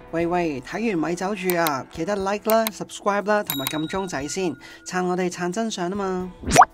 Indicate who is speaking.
Speaker 1: 喂喂，睇完咪走住啊！記得 like 啦、subscribe 啦，同埋撳鐘仔先，撐我哋撐真相啊嘛〜